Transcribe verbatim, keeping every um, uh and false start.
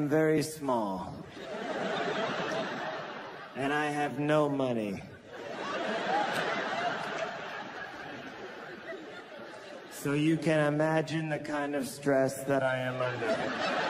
very small. And I have no money. So you can imagine the kind of stress that I am under.